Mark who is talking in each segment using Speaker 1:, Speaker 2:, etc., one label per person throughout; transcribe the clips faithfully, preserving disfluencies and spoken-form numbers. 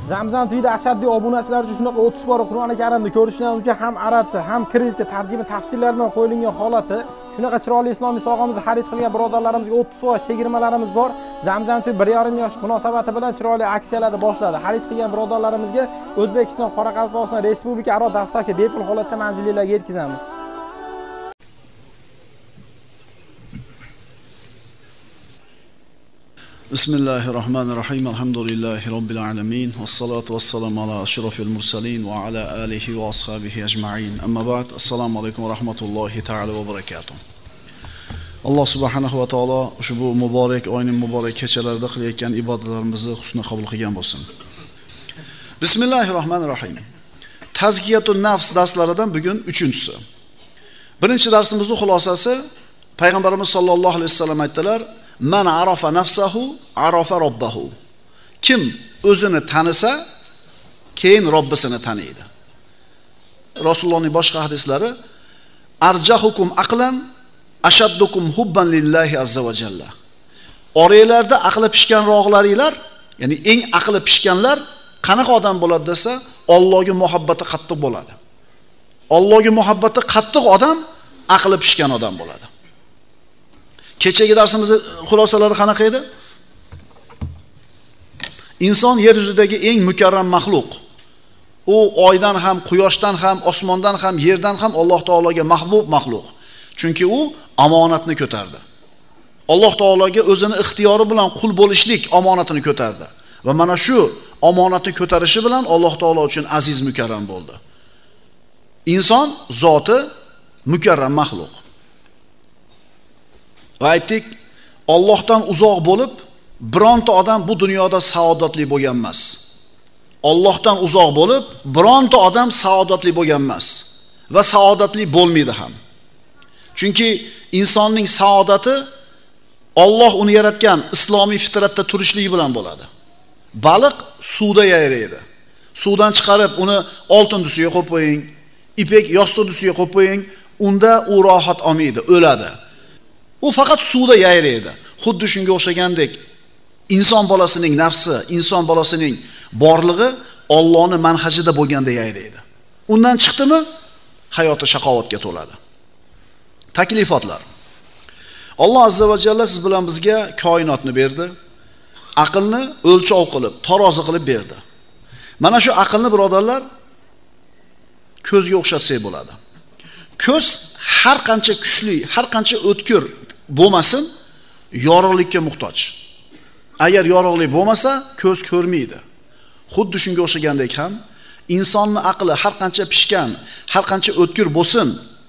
Speaker 1: Zamzam T V'da ashaddiy obunachilar uchun shunaqa o'ttiz bor Qur'oni Karimni ko'rishdan mumkin, ham arabcha, ham kirillcha tarjima tafsirlar bilan qo'yilgan holati. Shunaqa chiroyli islomiy sohamizni xarid qilgan birodarlarimizga o'ttiz foiz chegirmalarimiz bor. Zamzam T V bir yarim yosh munosabati bilan chiroyli aksiyalarni boshladi. Xarid qilgan birodarlarimizga O'zbekiston, Qoraqalpog'iston Respublika aro dastavka bepul holatda manzillarga yetkazamiz.
Speaker 2: Bismillahirrahmanirrahim. Alhamdulillahi Rabbil alamin. Wassalatu wassalamu ala ashrafil mursalin wa ala alihi wa ashabihi ajma'in. Amma ba'd. Assalomu alaykum va rahmatullohi ta'ala va barakatuh. Alloh subhanahu va taolo ushbu muborak oyning muborak kechalarida qilayotgan ibodatlarimizni husni qabul qilgan bo'lsin. Bismillahirrahmanirrahim. Tazkiyatun nafs darslaridan bugun uchinchisi. Birinchi darsimizning xulosasi Payg'ambarimiz sollallohu alayhi vasallam aytdilar: "Man arafa nafsahu, arafa robbahu." Kim o'zini tanisa, keyin Robbisini taniydi. Rasulullohning boshqa hadislari: "Arjahukum aqlan, ashaddukum hubban lillahi azza va jalla." Oranglarda aqli pishganroqlaringlar, ya'ni eng aqli pishganlar qanaqa odam bo'ladi desa, Allohga muhabbati qattiq bo'ladi. Allohga muhabbati qattiq odam aqli pishgan odam bo'ladi. Kechagi darsimizning xulosalari qanaqa edi? Inson yer yuzidagi eng mukarram mahluq. U oydan ham, quyoshdan ham, osmondan ham, yerdan ham Alloh taologa mahbub mahluq. Chunki u omonatni ko'tardi. Alloh taologa o'zini ixtiyori bilan qul bo'lishlik omonatini ko'tardi. Va mana shu omonatni ko'tarishi bilan Alloh taolo uchun aziz mukarram bo'ldi. Inson zoti mukarram mahluq. Va aytdik, Allohdan uzoq bo'lib, bironta odam bu dunyoda saodatli bo'lgan emas. Allohdan uzoq bo'lib, bironta odam saodatli bo'lgan emas va saodatli bo'lmaydi ham. Chunki insonning saodati Alloh uni yaratgan islomiy fitratda turishligi bilan bo'ladi. Baliq suvda yayraydi. Suvdan chiqarib uni oltin dusiga qo'yib qo'ying, ipek yostiq dusiga qo'yib qo'ying, unda u rohat olmaydi, o'ladi. U faqat suvda yayraydi. Xuddi shunga o'xshagandek, inson bolasining nafsi, inson bolasining borlig'i Allohning manhajida bo'lganda yayraydi. Undan chiqdimi, hayoti shaqovatga to'ladi. Taklifotlar. Alloh azza va jalla siz bilan bizga koinotni berdi. Aqlni o'lchov qilib, tarozi qilib berdi. Mana shu aqlni birodarlar ko'zga o'xshatsak bo'ladi. Ko'z har qancha kuchli, har qancha o'tkir bo'lmasin, yorug'likka muhtoj. Agar yorug'lik bo'lmasa, ko'z ko'rmaydi. Xuddi shunga o'xshagandek ham insonning aqli har qancha pishgan, har qancha o'tkir bo'lsin,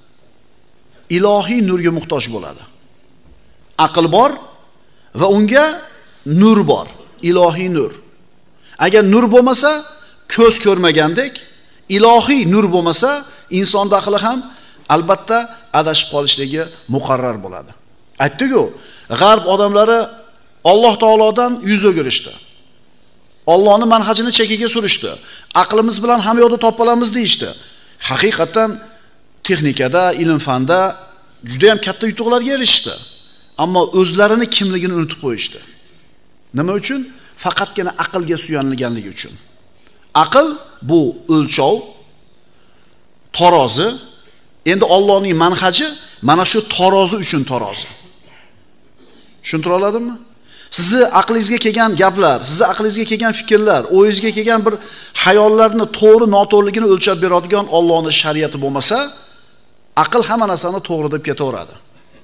Speaker 2: ilohiy nurga muhtoj bo'ladi. Aql bor va unga nur bor, ilohiy nur. Agar nur bo'lmasa, ko'z ko'rmagandek, ilohiy nur bo'lmasa, insonning aqli ham albatta adashib qolishligi muqarrar bo'ladi. Aytdik-ku, g'arb odamlari Alloh taolodan yuz o'girishdi. Allohning manhajini chekiga surishdi. Aqlimiz bilan hamma yoqda topolamiz deyishdi. Haqiqatan texnikada, ilm-fanda juda ham katta yutuqlarga erishdi. Ammo o'zlarini kimligini unutib qo'yishdi. Nima uchun? Faqatgina aqlga suyanilganligi uchun. Aql bu o'lchov, tarozi. Endi Allohning manhaji mana shu tarozi uchun tarozi. Tushuntira oladimmi? Sizni aqlingizga kelgan gaplar, sizni aqlingizga kelgan fikrlar, o'yingizga kelgan bir xayollarni to'g'ri noto'g'riligini o'lchab beradigan Allohning shariati bo'lmasa, aql hamma narsani to'g'ri deb ketaveradi.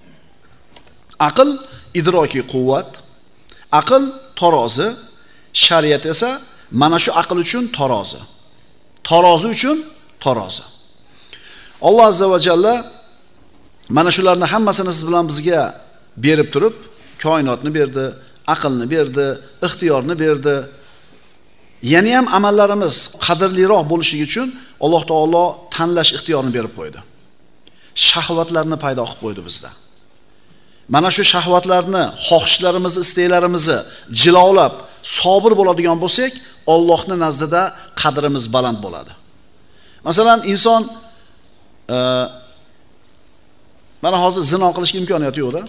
Speaker 2: Aql idrokiy quvvat, aql tarozi, shariat esa mana shu aql uchun tarozi. Tarozi uchun tarozi. Alloh azza va jalla mana shularni hammasini siz bilan bizga berib turib, koinotni berdi, aqlni berdi, ixtiyorni berdi. Yana ham amallarimiz qadrliroq bo'lishi uchun Alloh taolo tanlash ixtiyorini berib qo'ydi. Shahvatlarni paydo qilib qo'ydi bizda. Mana shu shahvatlarni, xohishlarimizni, istaklarimizni jilovlab, sabr bo'ladigan bo'lsak, Allohning nazdida qadrimiz baland bo'ladi. Masalan, inson e, mana hozir zino qilishga imkoniyati yo'q-da.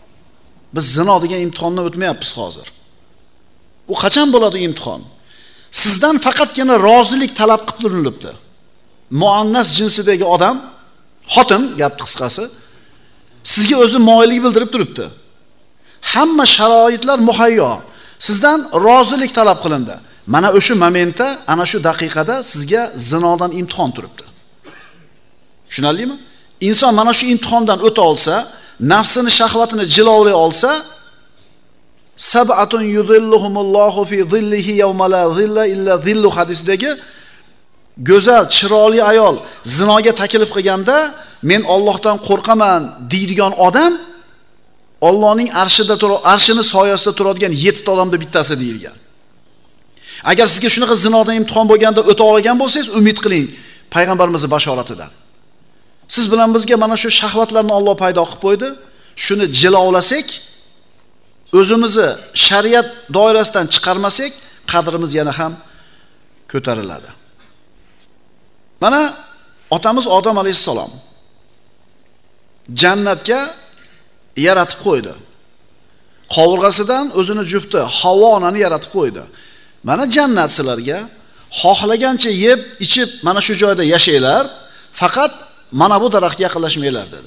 Speaker 2: Biz zino degan imtihondan o'tmayapmiz hozir. Bu qachon bo'ladi imtihon? sizdan faqatgina rozilik talab qilib turilibdi. Muannas jinsidagi odam, xotin, gap qisqasi, sizga o'zi moyillik bildirib turibdi. Hamma sharoitlar muhayyo. Sizdan rozilik talab qilindi. Mana o'sha momentda, ana shu daqiqada sizga zinodan imtihon turibdi. Tushunarlimi? Inson mana shu imtihondan o'ta olsa, nafsini, shahvatini jilovlay olsa, sab'atun yudilluhumullohu fi zillihi yawma la zilla illa zillu hadisidagi go'zal, chiroyli ayol zinoga taklif qilganda, men Allohdan qo'rqaman deydigan odam Allohning arshida turib, arshini soyasida turadigan yetti odamda bittasi deyilgan. Agar sizga shunaqa zinodan imtihon bo'lganda o'ta olgan bo'lsangiz, umid qiling payg'ambarimizning bashoratidan. Siz bilan bizga mana shu shahvatlarni Alloh paydo qilib qo'ydi. Shuni jilovlasak, o'zimizni shariat doirasidan chiqarmasak, qadrimiz yana ham ko'tariladi. Mana otamiz Odam alayhissalom jannatga yaratib qo'ydi. Qovurg'asidan o'zini jufti Havvo onani yaratib qo'ydi. Mana jannat sizlarga xohlagancha yeb, ichib mana shu joyda yashanglar, faqat mana bu daraxtga yaqinlashmanglar dedi.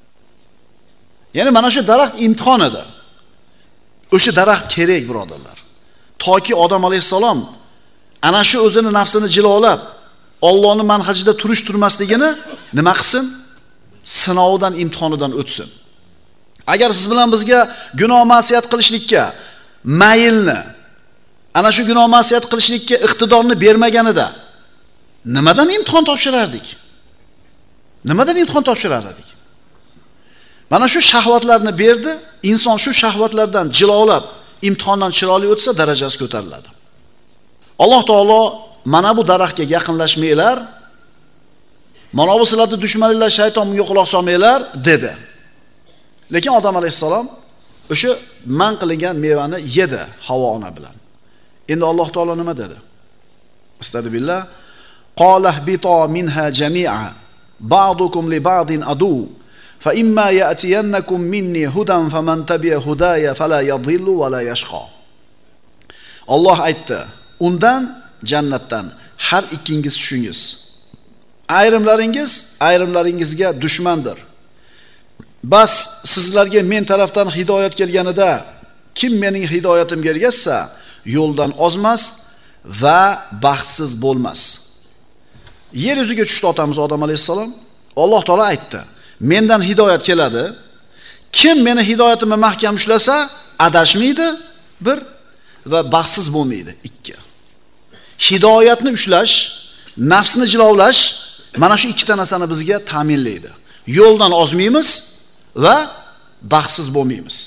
Speaker 2: Ya'ni mana shu daraxt imtihon edi. O'sha daraxt kerak, birodarlar. Toki Odam alayhissalom ana shu o'zini nafsini jilovlab, Allohning manhajida turish turmasligini nima qilsin? Sinovdan, imtihonidan o'tsin. Agar siz bilan bizga gunoh ma'siyat qilishlikka maylni, ana shu gunoh ma'siyat qilishlikka iqtidorni bermaganida nimadan imtihon topshirardik? Nimadan imtihon topshirardik? Mana shu shahvatlarni berdi, inson shu shahvatlardan jilovlab, imtihondan chiroyli o'tsa darajasi ko'tariladi. Alloh taolo mana bu daraxtga yaqinlashmanglar, mana bu sizlarning dushmaninglar shayton bunga quloq solmanglar dedi. Lekin Odam alayhissalom o'sha man qilingan mevani yedi Havvo ona bilan. Endi Alloh taolo nima dedi? Astagfirullah. Qala ihbita minha jami'a ba'dukum li ba'din adu fa imma ya'tiyannakum minni hudan faman tabi'a hudaya fala yadhillu wa la yashqa. Alloh aytdi, undan jannatdan har ikkingiz tushingiz. Ayrimlaringiz ayrimlaringizga dushmandir. Bas sizlarga men tarafdan hidoyat kelganida kim mening hidoyatimga ergashsa yo'ldan ozmas va baxtsiz bo'lmas. Yer yuziga tushdi otamiz Odam alayhissalom. Alloh taolo aytdi, mendan hidoyat keladi. Kim meni hidoyatimni mahkam ushlasa adashmaydi, bir, va baxtsiz bo'lmaydi, ikki. Hidoyatni ushlash, nafsni jilovlash mana shu ikkita narsani bizga ta'minlaydi. Yo'ldan ozmaymiz va baxtsiz bo'lmaymiz.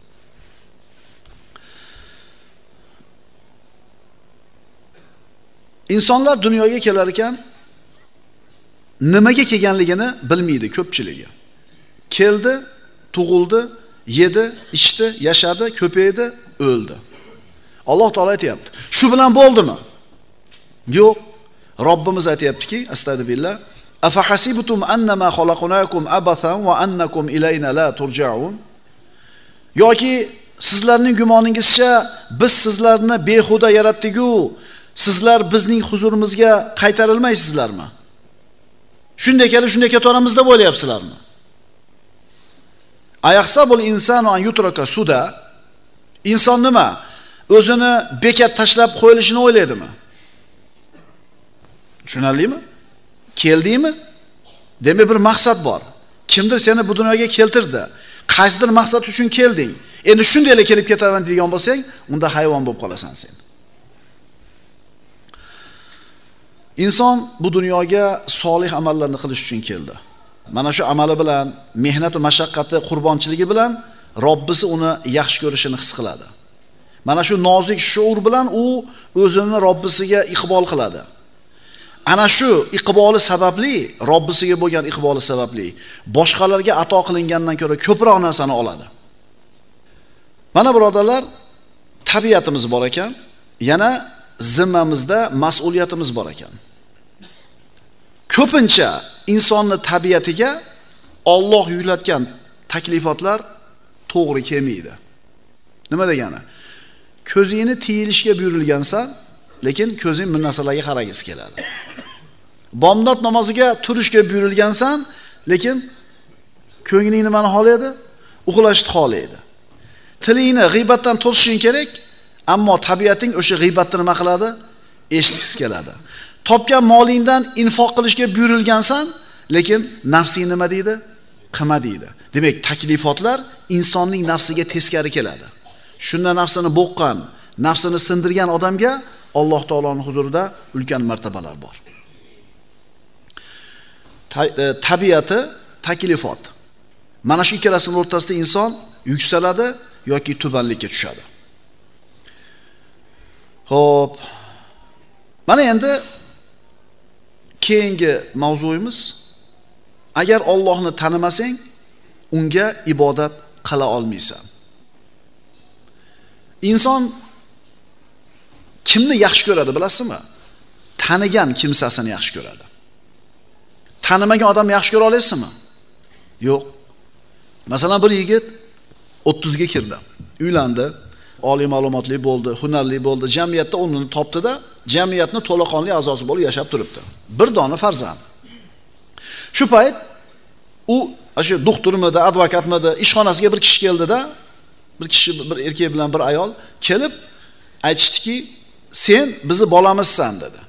Speaker 2: Insonlar dunyoga kelar ekan, nimaga kelganligini bilmaydi ko'pchiligi. Keldi, tug'ildi, yedi, ichdi, yashadi, ko'paydi, o'ldi. Alloh taolo aytayapti. Shu bilan bo'ldimi? Yo'q. Robbimiz aytayaptiki, astagfirullah, afa hasibtum annama khalaqnakum abathan va annakum ilayna la turja'un. Yoki sizlarning gumoningizcha biz sizlarni behuda yaratdik-ku, sizlar bizning huzurimizga qaytarilmaysizlarmi? Shunday kelib, shunday ketaveramiz deb o'ylayapsizlarmi? Ayaqsabul insanu an yutraka suda. Inson nima? O'zini bekat tashlab qo'yilishini o'ylaydimi? Tushunarlimi? Keldingmi? Demak bir maqsad bor. Kimdir seni bu dunyoga keltirdi. Qaysidir maqsad uchun kelding. Endi shundaylar kelib ketaman degan bo'lsang, unda hayvon bo'lib qolasan sen. Inson bu dunyoga solih amallarni qilish uchun keldi. Mana shu amali bilan, mehnat va mashaqqati, qurbonchiligi bilan Robbisi uni yaxshi ko'rishini his qiladi. Mana shu nozik shuur bilan u o'zini Robbisiga iqbol qiladi. Ana shu iqboli sababli, Robbisiga bo'lgan iqboli sababli boshqalarga ato qilingandan ko'ra ko'proq narsani oladi. Mana birodarlar, tabiatimiz bor ekan, yana zimmamizda mas'uliyatimiz bor ekan. Ko'pincha insonning tabiatiga Alloh yuklatgan taklifotlar to'g'ri kelmaydi. Nima degani? Ko'zingni tiyilishga buyurilgansan, lekin ko'zing bir narsalarga qaragisi keladi. Bomdod namoziga turishga buyurilgansan, lekin ko'ngling nimani xohlaydi? Uxlashni xohlaydi. Tilingni g'iybatdan to'sishing kerak, ammo tabiating o'sha g'iybatni nima qiladi? Eshitgisi keladi. Topgan molingdan infoq qilishga buyurilgansan, lekin nafsing nima deydi? Qilma deydi. Demak, taklifotlar insonning nafsiga teskari keladi. Shunda nafsini bo'qqan, nafsini sindirgan odamga Alloh taoloning huzurida ulkan martabalar bor. Tabiati, taklifot. Mana shu ikkalasining o'rtasida inson yuksaladi yoki tubanlikka tushadi. Xo'p. Mana endi keyingi mavzuyimiz, agar Allohni tanimasang, unga ibodat qila olmaysan. Inson kimni yaxshi ko'radi, bilasizmi? Tanigan kimsasini yaxshi ko'radi. Tanimagan odamni yaxshi ko'ra olasizmi? Yo'q. Masalan, bir yigit o'ttizga kirdi, uylandi, oliy ma'lumotli bo'ldi, hunarli bo'ldi, jamiyatda o'rnini topdi-da, jamiyatning to'laqonli a'zosi bo'lib yashab turibdi. Bir dona farzand. Shu payt u o'sha doktormidi, advokatmidi, ishxonasiga bir kishi keldi-da, bir kishi, bir erkak bilan bir ayol kelib aytishdiki, "Sen bizni bolamizsan" dedi.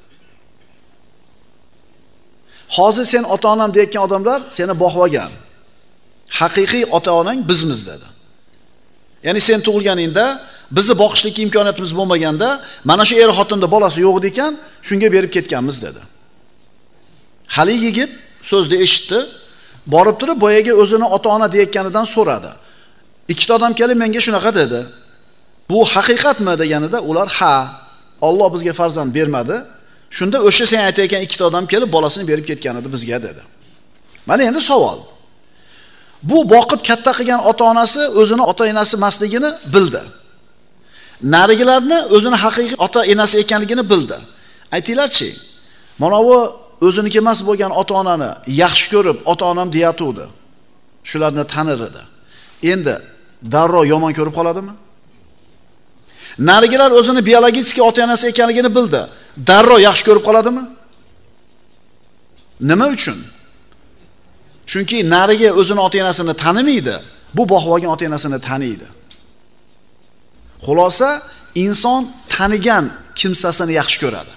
Speaker 2: Hozir sen ota-onam deyotgan odamlar seni boqvagan. Haqiqiy ota-onang bizmiz dedi. Ya'ni sen tug'ilganingda bizni boqishlik imkoniyatimiz bo'lmaganda, mana shu er xotinda bolasi yo'q ekan, shunga berib ketganmiz dedi. Hali yigit so'zni eshitdi, borib turib boyaga o'zini ota-ona deyotganidan so'radi. Ikkita odam kelib menga shunaqa dedi. Bu haqiqatmi deganida ular ha, Alloh bizga farzand bermadi. Shunda o'sha sen aytayotgan ikkita odam kelib bolasini berib ketgan edi bizga dedi. Mana endi savol. Bu boqib katta qilgan ota-onasi o'zini ota-enasi emasligini bildi. Narigilarni o'zini haqiqiy ota-enasi ekanligini bildi. Aytinglarchi, mana bu o'ziniki emas bo'lgan ota-onani yaxshi ko'rib ota-onam deyatuvdi. Shularni tanir edi. Endi darrov yomon ko'rib qoladimi? Narigilar o'zini biologik ota-onasi ekanligini bildi. Darrov yaxshi ko'rib qoladimi? Nima uchun? Chunki nariga o'zini ota-onasini tanimaydi, bu boqib ota-onasini taniydi. Xulosa, inson tanigan kimsasini yaxshi ko'radi.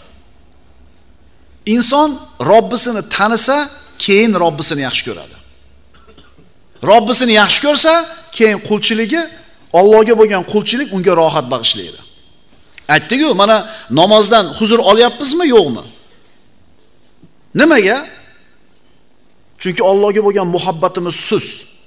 Speaker 2: Inson Robbisini tanisa, keyin Robbisini yaxshi ko'radi. Robbisini yaxshi ko'rsa, keyin qulchiligi, Allohga bo'lgan qulchilik unga rohat bag'ishlaydi. Aytdik-ku, mana namozdan huzur olyapmizmi, yo'qmi? Nimaga? Chunki Allohga bo'lgan muhabbatimiz sus.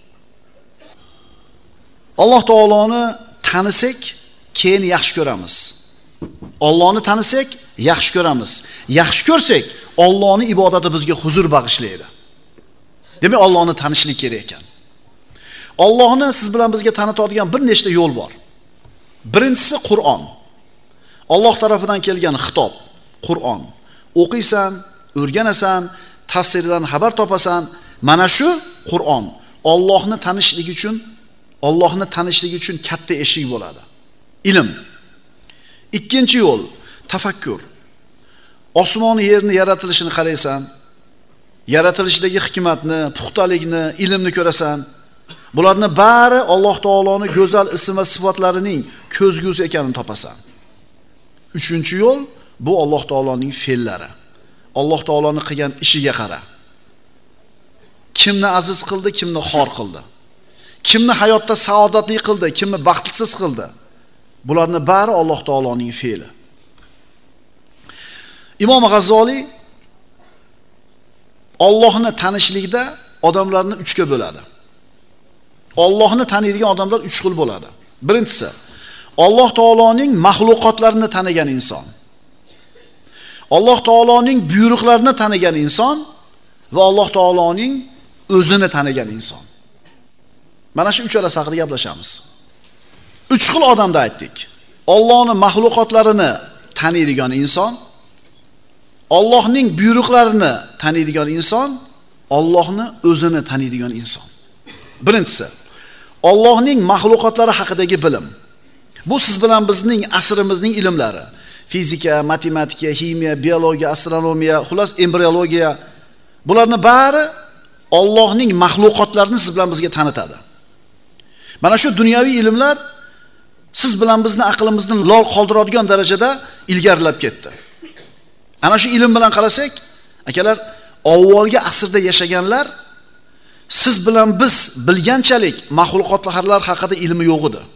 Speaker 2: Alloh taoloni tanisak, keyin yaxshi ko'ramiz. Allohni tanisak, yaxshi ko'ramiz. Yaxshi ko'rsak, Allohning ibodati bizga huzur bag'ishlaydi. Demak, Allohni tanishlik kerak ekan. Allohni siz bilan bizga tanitadigan bir nechta yo'l bor. Birinchisi Qur'on. Alloh tarafidan kelgan xitob, Qur'on. O'qiysan, o'rganasan, tafsirdan xabar topasan, mana shu Qur'on Allohni tanishlik uchun, Allohni tanishlik uchun katta eshik bo'ladi. Ilm. Ikkinchi yo'l tafakkur. Osmon yerni yaratilishini qaraysan, yaratilishdagi hikmatni, puxtalikni, ilmni ko'rasan. Bularning bari Alloh taoloning go'zal ism va sifatlarining ko'zgusi ekanini topasan. Uchinchi yo'l bu Alloh taoloning fe'llari. Alloh taoloning qilgan ishiga qara. Kimni aziz qildi, kimni xor qildi. Kimni hayotda saodatli qildi, kimni baxtsiz qildi. Bularning bari Alloh taoloning fe'li. Imom G'azzoliy Allohni tanishlikda odamlarni uchga bo'ladi. Allohni taniydigan odamlar uch xil bo'ladi. Birinchisi, Alloh taoloning mahluqotlarini tanigan inson. Alloh taoloning buyruqlarini tanigan inson va Alloh taoloning o'zini tanigan inson. Mana shu uchalasi haqida gaplashamiz. Uch xil odamda aytdik. Allohning mahluqotlarini taniydigan inson, Allohning buyruqlarini taniydigan inson, Allohni o'zini taniydigan inson. Birinchisi, Allohning mahluqotlari haqidagi bilim. Bu siz bilan bizning asrimizning ilmlari. fizika, matematika, ximiya, biologiya, astronomiya, xullas embriologiya, bularning bari Allohning mahluqotlarini siz bilan bizga tanitadi. Mana shu dunyoviy ilmlar siz bilan bizni aqlimizni lol qoldiradigan darajada ilgarilab ketdi. Ana shu ilm bilan qarasak, akalar, avvalgi asrda yashaganlar siz bilan biz bilganchalik mahluqotlar haqida ilmi yo'q edi.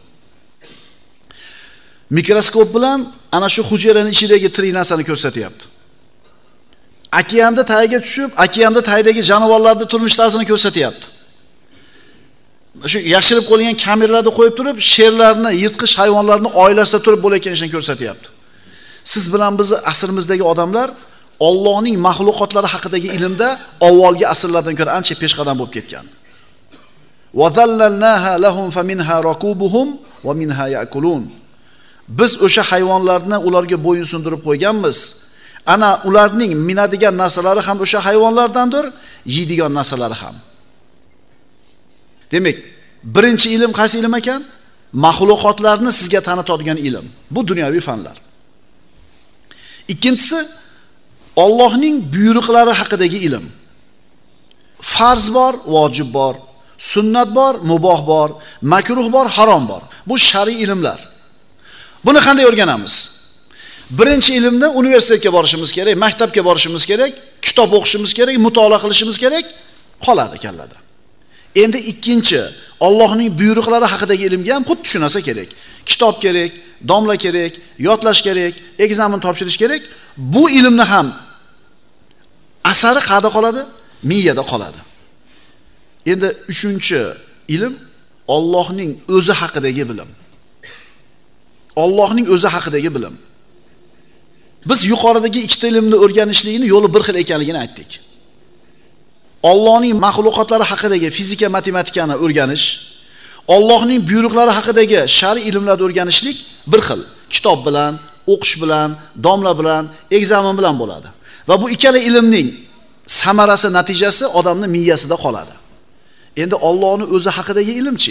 Speaker 2: Mikroskop bilan ana shu hujayraning ichidagi tirik narsani ko'rsatyapti. Okeanda tagiga tushib, okeanda tagidagi jonivorlarning turmush tarzini ko'rsatyapti. Shu yashirib qo'yilgan kameralarda qo'yib turib, sherlarni, yirtqich hayvonlarni oilasida turib bo'layotgan ishini ko'rsatyapti. Siz bilan bizni asrimizdagi odamlar Allohning mahluqotlari haqidagi ilmda avvalgi asrlardan ko'ra ancha peshqadam bo'lib ketgan. Wa zallalnaha lahum faminha rakubuhum wa minha ya'kulun. Biz o'sha hayvonlarni ularga bo'yin sundirib qo'yganmiz. Ana ularning minadigan narsalari ham o'sha hayvonlardandir, yeydigan narsalari ham. Demak, birinchi ilm qaysi ilm ekan? Mahluqotlarni sizga tanitadigan ilm. Bu dunyoviy fanlar. Ikkinchisi Allohning buyruqlari haqidagi ilm. Farz bor, vojib bor, sunnat bor, muboh bor, makruh bor, harom bor. Bu shar'iy ilmlar. Buni qanday o'rganamiz? Birinchi ilmni universitetga borishimiz kerak, maktabga borishimiz kerak, kitob o'qishimiz kerak, mutolaa qilishimiz kerak, qoladi kallada. Endi ikkinchi, Allohning buyruqlari haqidagi ilmga ham xuddi shu narsa kerak. Kitob kerak, domla kerak, yodlash kerak, ekzamen topshirish kerak. Bu ilmni ham asari qayerda qoladi? Miyada qoladi. Endi uchinchi ilm Allohning o'zi haqidagi bilim. Allohning o'zi haqidagi bilim. Biz yuqoridagi ikkita ilmni o'rganishlikni yo'li bir xil ekanligini aytdik. Allohning mahluqotlari haqidagi fizika, matematikani o'rganish, Allohning buyruqlari haqidagi shar'iy ilmlarni o'rganishlik bir xil. Kitob bilan, o'qish bilan, domla bilan, ekzamen bilan bo'ladi. Va bu ikkala ilmning samarasi, natijasi odamning miyasida qoladi. Endi Allohning o'zi haqidagi ilmchi?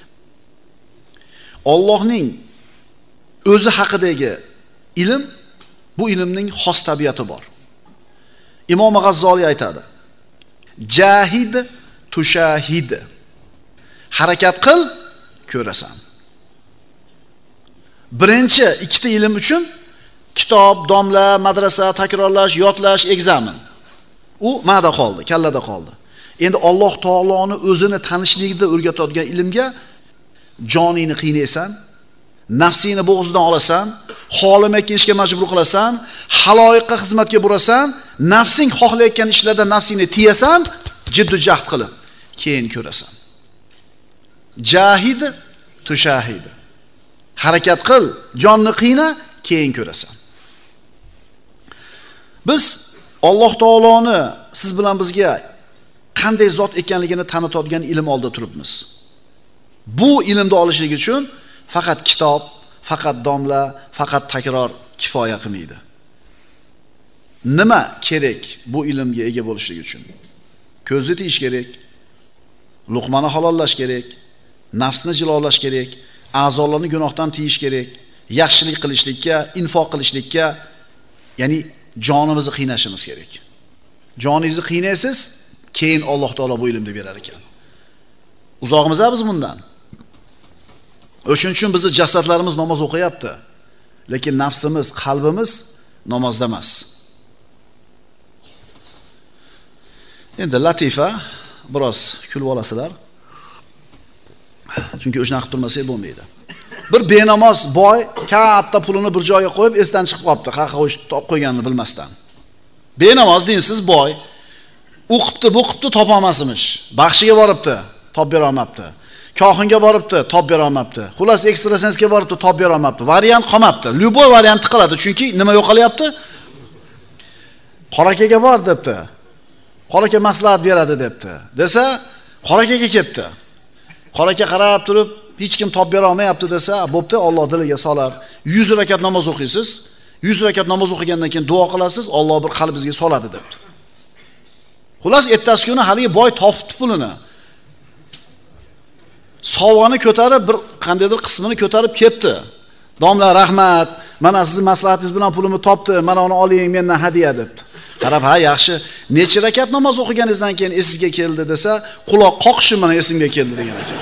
Speaker 2: Allohning o'zi haqidagi ilm, bu ilmning xos tabiati bor. Imom G'azzoliy aytadi: Jahid tushahid. Harakat qil, ko'rasan. Birinchi ikkita ilm uchun kitob, domla, madrasa, takrorlash, yodlash, ekzamen. U ma'da qoldi, kallada qoldi. Endi Alloh taoloning o'zini tanishlikda o'rgatadigan ilmga joningni qiynaysan, nafsingni bo'g'zidan olasan, xohlamayotgan ishga majbur qilasan, haloyiqqa xizmatga burasan, nafsing xohlayotgan ishlarda nafsingni tiyasan, jiddiy jahd qilib, keyin ko'rasan. Jahid tushahid. Harakat qil, jonni qiyna, keyin ko'rasan. Biz Alloh taoloni siz bilan bizga qanday zot ekanligini tanitadigan ilm oldi turibmiz. Bu ilmni olishlik uchun faqat kitob, faqat domla, faqat takror kifoya qilmaydi. Nima kerak bu ilmga ega bo'lishlik uchun? Ko'zni tiyish kerak, luqmani halollash kerak, nafsni jilolash kerak, a'zolarni gunohdan tiyish kerak, yaxshilik qilishlikka, infoq qilishlikka, ya'ni jonimizni qiynashimiz kerak. Joningizni qiynaysiz, keyin Alloh taolo bu ilmni berar ekan. Uzoqmiz biz bundan. O'shuning uchun bizni jasadlarimiz namoz o'qiyapti, lekin nafsimiz, qalbimiz namozda emas. Endi latifa, biroz kulib olasizlar. Chunki o'shani qilib turmasak bo'lmaydi. Bir benamoz boy katta pulini bir joyga qo'yib esdan chiqib qolibdi, qaqa qo'yib topib qo'yganini bilmasdan. Benamoz dinsiz boy o'qibdi, bo'qibdi, topa olmasmish. Baxshiga boribdi, top bera olmabdi. Kohinga boribdi, top bera olmabdi. Xullas ekstrasensga boribdi, top bera olmabdi. Variant qolmabdi. Lyuboy variantni qiladi, chunki nima yo'qolyapti? Qorakaga bor debdi. Qoraka maslahat beradi debdi. Desa, qorakaga kelibdi. Qoraka qarab turib, hech kim top bera olmayapti desa, bo'pti, Alloh diliga solar. yuz rakat namoz o'qiysiz. yuz rakat namoz o'qigandan keyin duo qilasiz, Alloh bir qalbingizga soladi debdi. Xullas ertasi kuni haligi boy topibdi pulini. Sovg'ani ko'tarib, bir qandaydir qismini ko'tarib kelibdi. Domla rahmat, mana sizni maslahatingiz bilan pulimni topdim, mana uni oling mendan hadiya debdi. Qarab, ha yaxshi, necha rakat namoz o'qiganingizdan keyin esingizga keldi desa, quloq qoqishim mana esimga keldi degan ekan.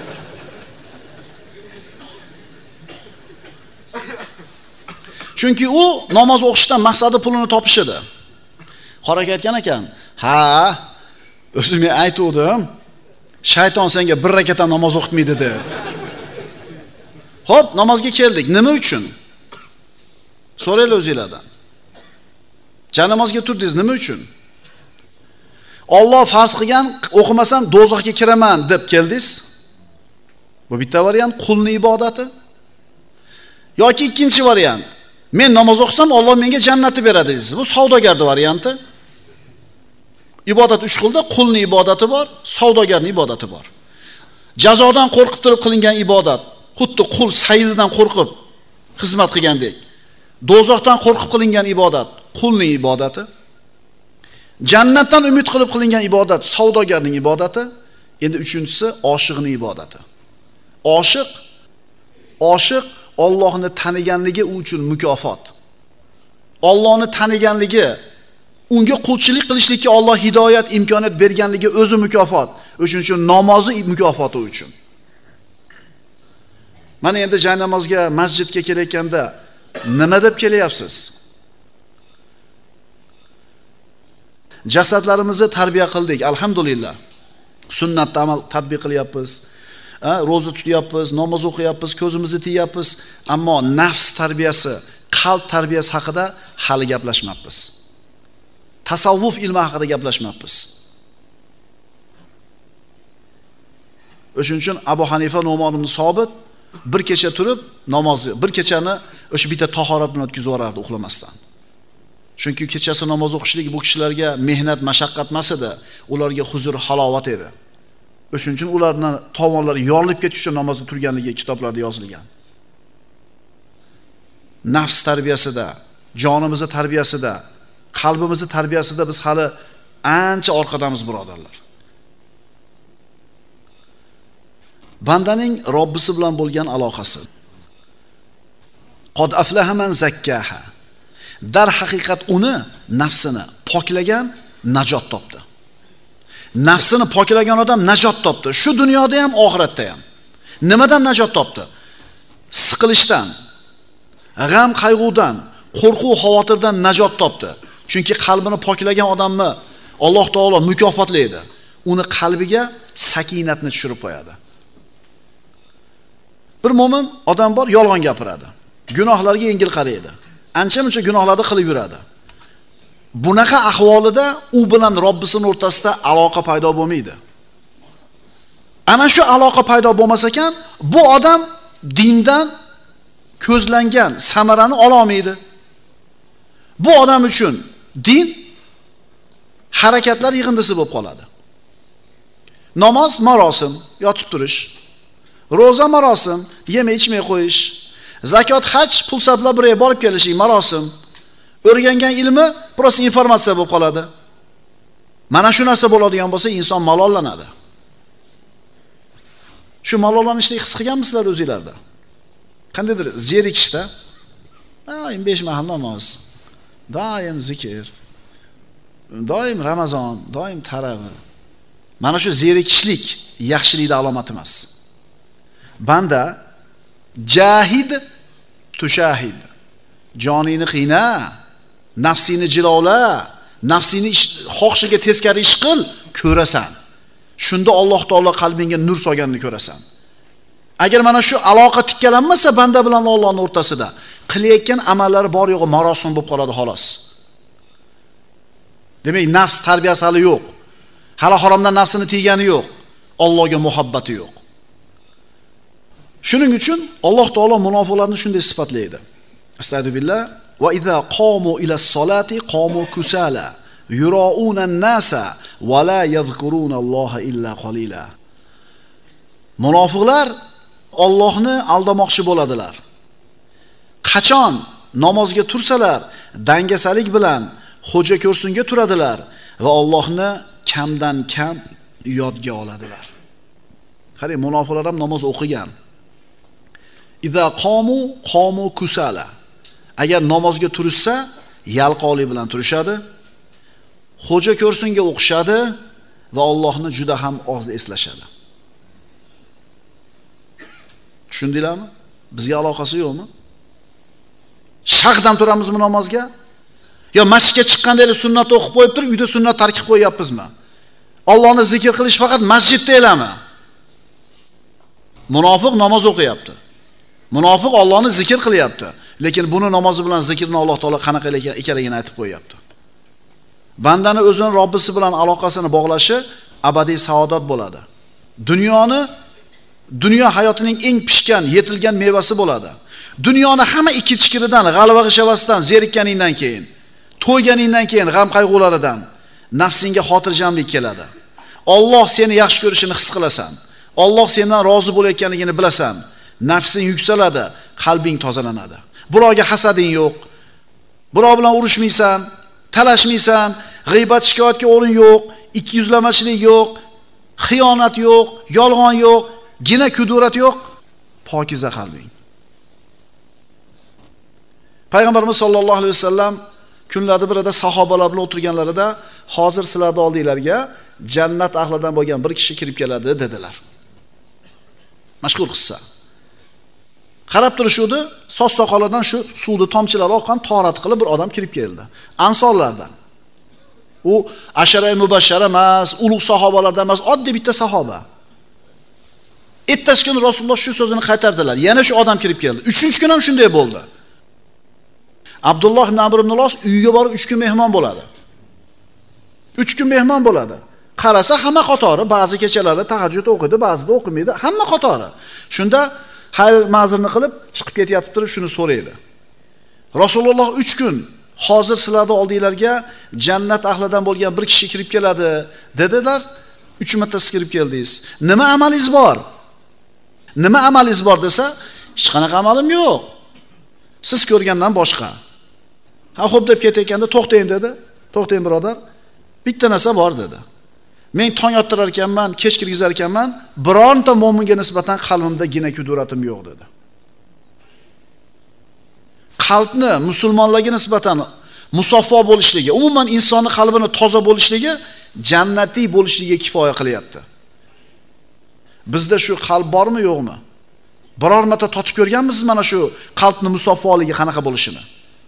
Speaker 2: Chunki u namoz o'qishdan maqsadi pulini topish edi. Qoraga aytgan ekan, "Ha, o'zim aytuvdim, shayton senga bir rakat ham namoz o'qitmaydi" deb. Xo'p, namozga keldik. Nima uchun? So'raylar o'zingizlardan. Janamozga turdingiz nima uchun? Alloh farz qilgan, o'qimasam do'zaxga kiraman deb keldingiz. Bu bitta variant, qulning ibodati. Yoki ikkinchi variant, men namoz o'qisam Alloh menga jannatni beradi deysiz. Bu savdogarning varianti. Ibodat uch xilda, qulning ibodati bor, savdogarning ibodati bor. Jazodan qo'rqib turib qilingan ibodat, xuddi qul saydidan qo'rqib xizmat qilgandek. Do'zaxdan qo'rqib qilingan ibodat, qulning ibodati. Jannatdan umid qilib qilingan ibodat, savdogarning ibodati. Endi uchinchisi oshiqning ibodati. Oshiq, oshiq Allohni taniganligi uchun mukofot. Allohni taniganligi, unga qulchilik qilishlikka Alloh hidoyat imkoniyat berganligi o'zi mukofot. O'shuning uchun namozi mukofoti uchun. Mana endi joy namozga, masjidga kelayotganda nima deb kelyapsiz? Jasadlarimizni tarbiya qildik, alhamdulillah. Sunnatda amal tatbiq qilyapmiz. Roza tutyapmiz, namoz o'qiyapmiz, ko'zimizni tiyapmiz, ammo nafs tarbiyasi, qalb tarbiyasi haqida hali gaplashmayapmiz. Tasavvuf ilmi haqida gaplashmayapmiz. O'shuning uchun Abu Hanifa Nu'man ibn Sobit bir kecha turib namozni, bir kechani o'sha bitta tahorat bilan o'tkazib yuborardi uxlamasdan. Chunki kechasi namoz o'qishlik bu kishilarga mehnat, mashaqqat emas edi, ularga huzur, halovat edi. O'shuning uchun ularning tomonlari yorilib ketish uchun namozda turganligi kitoblarda yozilgan. Nafs tarbiyasida, jonimizni tarbiyasida, qalbimizni tarbiyasida biz hali ancha orqadamiz, birodarlar. Bandaning Robbisi bilan bo'lgan aloqasi. Qad aflaha man zakkaha. Dar haqiqat uni, nafsini poklagan najot topdi. Nafsini poklagan odam najot topdi. Shu dunyoda ham, oxiratda ham. Nimadan najot topdi? Siqilishdan, g'am qayg'udan, qo'rquv xavotirdan najot topdi. Chunki qalbini poklagan odamni Alloh taolo mukofotlaydi. Uni qalbiga sakinatni tushirib qo'yadi. Bir mo'min odam bor, yolg'on gapiradi. Gunohlarga yengil qaraydi. Ancha-muncha gunohlarni qilib yuradi. Bunaqa ahvolida u bilan Robbisining o'rtasida aloqa paydo bo'lmaydi. Ana shu aloqa paydo bo'lmasa ekan, bu odam dindan ko'zlangan samarani ola olmaydi. Bu odam uchun din harakatlar yig'indisi bo'lib qoladi. Namoz marosim, yotib turish. Roza marosim, yemay ichmay qo'yish. Zakot, haj, pul sarflab bir yerga borib kelishing marosim. O'rgangan ilmi prosta informatsiya bo'lib qoladi. Mana shu narsa bo'ladigan bo'lsa, inson malollanadi. Shu malollanishni his qilganmisizlar o'zingizlarda? Qandaydir zerikishda, doim besh mahal namoz, doim zikr, doim Ramazon, doim taravih. Mana shu zerikishlik yaxshilikning alomati emas. Banda jahid tushahid. Joningni qiyna, nafsini jilovla, nafsini xohishiga teskari ish qil, ko'rasan. Shunda Alloh taolo qalbingga nur solganini ko'rasan. Agar mana shu aloqa tikkalanmasa banda bilan Allohning o'rtasida, qilayotgan amallari bor yo'g'i marosim bo'lib qoladi xolos. Demak, nafs tarbiyasi hali yo'q. Hali haromdan nafsini tiygani yo'q. Allohga muhabbati yo'q. Shuning uchun Alloh taolo munofiqlarni shunday sifatlaydi. Astagfirullah. Va idza qamu ila as-salati qamu kusala yurauna an-nasa va la yadhkuruna Alloha illa qalila. Munofiqlar Allohni aldamoqchi bo'ladilar. Qachon namozga tursalar, dangasalik bilan xo'ja ko'rsinga turadilar va Allohni kamdan kam yodga oladilar. Qarang, munofiqlar ham namoz o'qigan. Idza qamu qamu kusala. agar namozga turishsa, yalqovlik bilan turishadi. Xo'ja ko'rsinga o'qishadi va Allohni juda ham oz eslashadi. Tushundinglarmi? Bizga aloqasi yo'qmi? Shaqdan turamizmi namozga? Yo masjidga chiqqanda sunnat o'qib qo'yib turib, uyda sunnat tark qilib qo'yapmizmi? Allohni zikr qilish faqat masjidda elami? Munofiq namoz o'qiyapti. Munofiq Allohni zikr qilyapti, lekin buni namozi bilan zikrni Alloh taolo qanaqa ekanligini aytib qo'yapti. Bandani o'zining Robbisi bilan aloqasini bog'lashi abadiy saodat bo'ladi. Dunyoni dunyo hayotining eng pishgan, yetilgan mevasi bo'ladi. Dunyoni hamma ikki-ichkiridan, g'alva g'ishavasidan zerikkaningdan keyin, to'yganingdan keyin g'am qayg'ularidan nafsingga xotirjamlik keladi. Alloh seni yaxshi ko'rishini his qilasan. Alloh sendan rozi bo'layotganligini bilasan. Nafsing yuksaladi, qalbing tozalanadi. Birovga hasading yo'q. Birov bilan urushmaysan, talashmaysan, g'iybat shikoyatga o'rin yo'q, ikkiyuzlamachilik yo'q, xiyonat yo'q, yolg'on yo'q, gina kudurat yo'q, pokiza qalbing. Payg'ambarimiz sollallohu alayhi vasallam kunlarda birida sahobalar bilan o'tirganlarida, hozir sizlarning oldinglarga jannat ahlidan bo'lgan bir kishi kirib keladi dedilar. Mashhur qissa. Qarab turishudi, soch soqolidan shu suvni tomchilari oqqan torat qilib bir odam kirib keldi. Ansorlardan. U ashara-i mubashshara emas, ulug' sahobalardan emas, oddiy bitta sahoba. Ertasi kuni Rasululloh shu so'zini qaytardilar. Yana shu odam kirib keldi. Uchinchi kun ham shunday bo'ldi. Abdulloh ibn Amr ibn Los uyiga borib uch kun mehmon bo'ladi. uch kun mehmon bo'ladi. Qarasa hamma qatori, ba'zi kechalari tahajjud o'qidi, ba'zida o'qimaydi, hamma qatori. Shunda xayr ma'zirni qilib chiqib ketayotib turib shuni so'raydi. Rasululloh uch kun hozir sizlarning oldinglarga jannat ahlidan bo'lgan bir kishi kirib keladi dedilar. uch marta siz kirib keldingiz. Nima amalingiz bor? Nima amalingiz bor desa, hech qanaqa amalim yo'q. Siz ko'rgandan boshqa. Ha, xo'p deb ketayotganda to'xtang dedi. To'xtang birodar. Bitta narsa bor dedi. Men tong ottirar ekanman, kech kirgizar ekanman, bironta mo'minga nisbatan qalbimda gina kuduratim yo'q dedi. Qalbni musulmonlarga nisbatan musaffo bo'lishligi, umuman insonning qalbini toza bo'lishligi jannatiy bo'lishligiga kifoya qilyapti. Bizda shu qalb bormi, yo'qmi? Biror marta totib ko'rganmisiz mana shu qalbning musaffoligi qanaqa bo'lishini?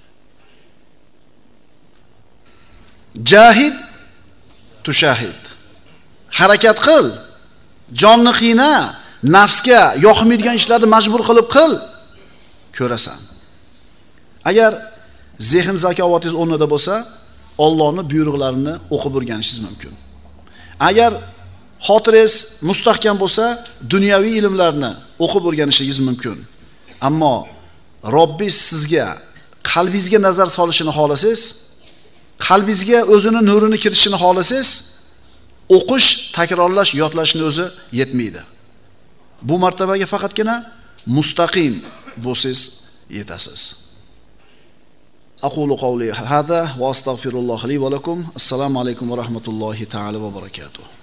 Speaker 2: Jahid tushahid. Harakat qil. Jonni qiyna, nafsga yoqmaydigan ishlarni majbur qilib qil. Ko'rasan. Agar zehn zakovatingiz o'rnida bo'lsa, Allohning buyruqlarini o'qib o'rganishingiz mumkin. Agar xotirangiz mustahkam bo'lsa, dunyoviy ilmlarni o'qib o'rganishingiz mumkin. Ammo Robbingiz sizga qalbingizga nazar solishini xohlasangiz, qalbingizga o'zining nurini kiritishini xohlasangiz, o'qish, takrorlash, yodlashning o'zi yetmaydi. Bu martabaga faqatgina mustaqim bo'lsangiz yetasiz. Aqulu qawli hada va astaghfirulloh li va lakum. Assalomu alaykum va rahmatullohi ta'ala va barakatuh.